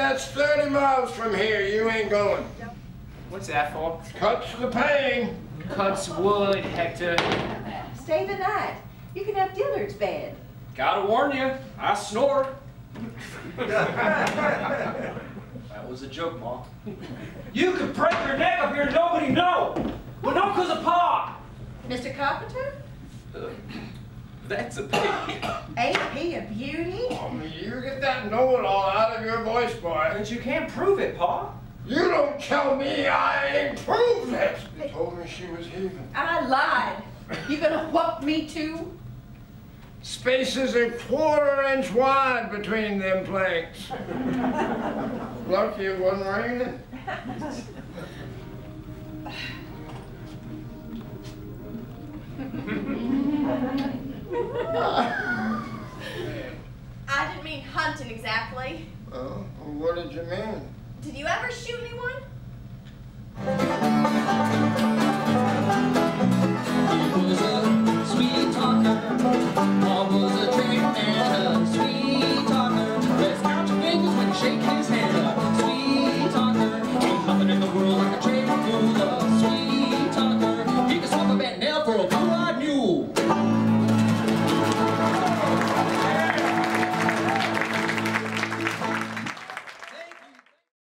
that's 30 miles from here. You ain't going. What's that for? Cuts the pain. Cuts wood, Hector. Stay the night. You can have Dillard's bed. Gotta warn you, I snore. That was a joke, Ma. You could break your neck up here and nobody know. Well, not because of Pa. Mr. Carpenter? That's a pity. Ain't he a beauty? Oh, you get that know-it-all out of your voice, boy. But you can't prove it, Pa. You don't tell me I ain't proved it. You told me she was heaving. I lied. You gonna whoop me too? Spaces a 1/4 inch wide between them planks. Lucky it wasn't raining. I didn't mean hunting exactly. Oh, what did you mean? Did you ever shoot anyone?